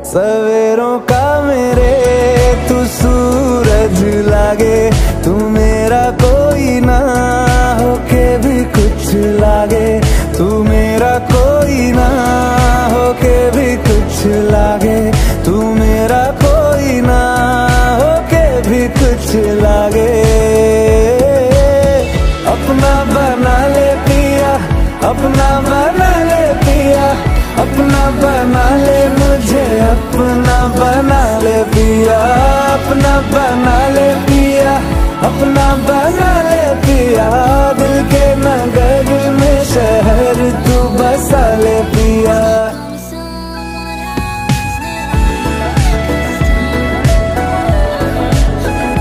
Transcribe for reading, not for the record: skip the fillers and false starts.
सवेरों का मेरे तू सूरज लागे, तू मेरा कोई ना होके भी कुछ लागे, तू मेरा कोई ना होके भी कुछ लागे, तू मेरा कोई ना होके भी कुछ लागे। अपना बना ले पिया, अपना बना ले पिया, अपना बना ले मुझे, अपना बना ले पिया, अपना बना